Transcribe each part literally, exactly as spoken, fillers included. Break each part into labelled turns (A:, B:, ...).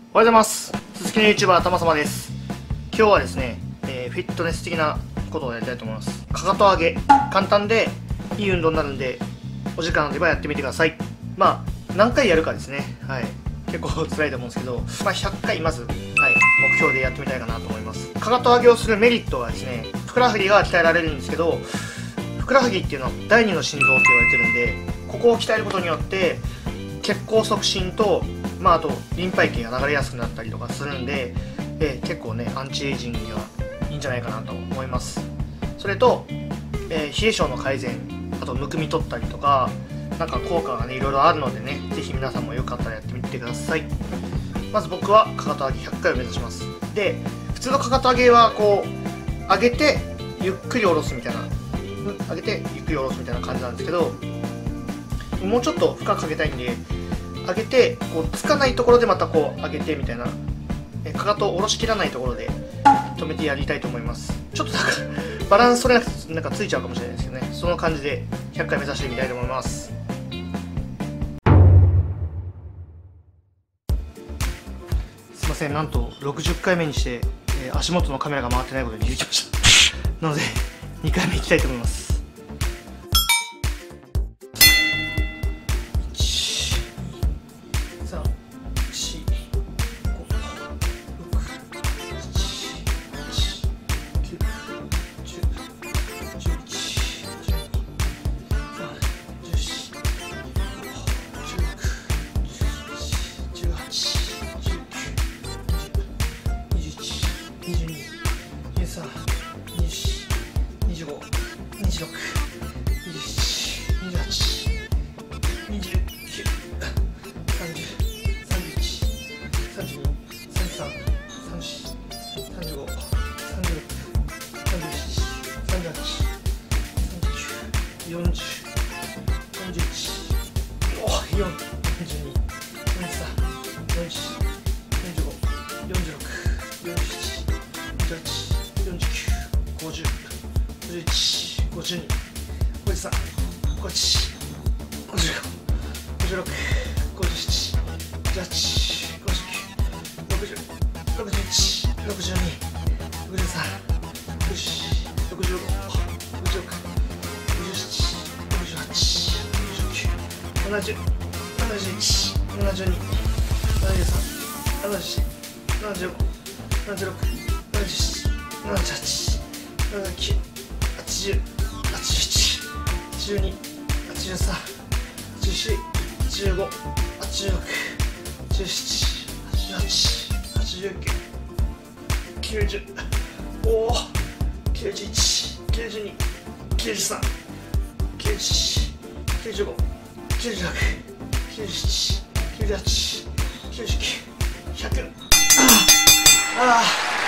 A: おはようございます。鈴木の YouTuber たまさまです。今日はですね、えー、フィットネス的なことをやりたいと思います。かかと上げ、簡単でいい運動になるんで、お時間あればやってみてください。まあ何回やるかですね。はい、結構辛いと思うんですけど、まあ、ひゃっかいまず、はい、目標でやってみたいかなと思います。かかと上げをするメリットはですね、ふくらはぎが鍛えられるんですけど、ふくらはぎっていうのはだいにの心臓って言われてるんで、ここを鍛えることによって血行促進と、まあ、あとリンパ液が流れやすくなったりとかするんで、えー、結構ねアンチエイジングにはいいんじゃないかなと思います。それと、えー、冷え性の改善、あとむくみ取ったりとか、なんか効果がねいろいろあるのでね、ぜひ皆さんもよかったらやってみてください。まず僕はかかと上げひゃっかいを目指します。で、普通のかかと上げはこう上げてゆっくり下ろすみたいな、上げてゆっくり下ろすみたいな感じなんですけど、もうちょっと深く上げたいんで、上げてこうつかないところでまたこう上げてみたいな、えかかとを下ろしきらないところで止めてやりたいと思います。ちょっとなんかバランス取れなくてなんかついちゃうかもしれないですけどね、その感じでひゃっかい目指してみたいと思います。すいません、なんとろくじゅっかいめにして、えー、足元のカメラが回ってないことに気づきましたなのでにかいめいきたいと思います。よんじゅう、よんじゅういち、およん、よんじゅうに、よんじゅうさん、よんじゅうよん、よんじゅうご、よんじゅうろく、よんじゅうなな、よんじゅうはち、よんじゅうきゅう、ごじゅう、ごじゅういち、ごじゅうに、ごじゅうさん、ごじゅういち、ごじゅうご、ごじゅうろく、ごじゅうなな、ごじゅうはち、ごじゅうきゅう、ろくじゅう、ろくじゅういち、ろくじゅうに、ろくじゅうさん、ろくじゅうよん、ろくじゅうご、ろくじゅうろく、ななじゅう、ななじゅういち、ななじゅうに、ななじゅうさん、ななじゅうよん、ななじゅうご、ななじゅうろく、ななじゅうなな、ななじゅうはち、ななじゅうきゅう、はちじゅう、はちじゅういち、はちじゅうに、はちじゅうさん、はちじゅうよん、はちじゅうご、はちじゅうろく、はちじゅうなな、はちじゅうはち、はちじゅうきゅう、きゅうじゅう、おお、きゅうじゅういち、きゅうじゅうに、きゅうじゅうさん、きゅうじゅうよん、きゅうじゅうご、きゅうじゅうろく、きゅうじゅうなな、きゅうじゅうはち、きゅうじゅうきゅう、ひゃく、ああ、あ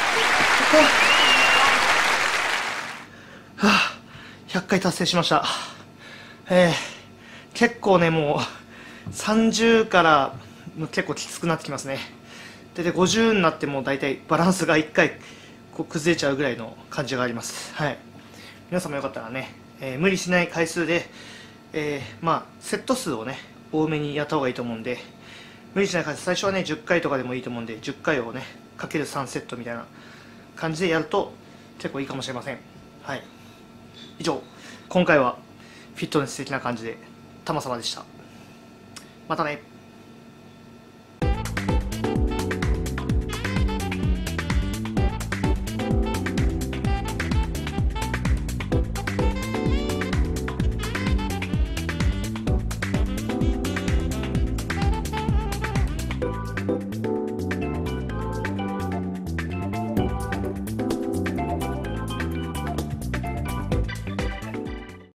A: あ、はあ、ひゃっかい達成しました。えー、結構ねもうさんじゅうから結構きつくなってきますね。ででごじゅうになっても大体バランスがいっかいこう崩れちゃうぐらいの感じがあります。はい、皆さんもよかったらね、えー、無理しない回数で、えー、まあセット数をね多めにやった方がいいと思うんで、無理しない回数、最初はねじゅっかいとかでもいいと思うんで、じゅっかいをねかけるさんセットみたいな感じでやると結構いいかもしれません。はい、以上、今回はフィットネス的な感じでたまさまでした。またね。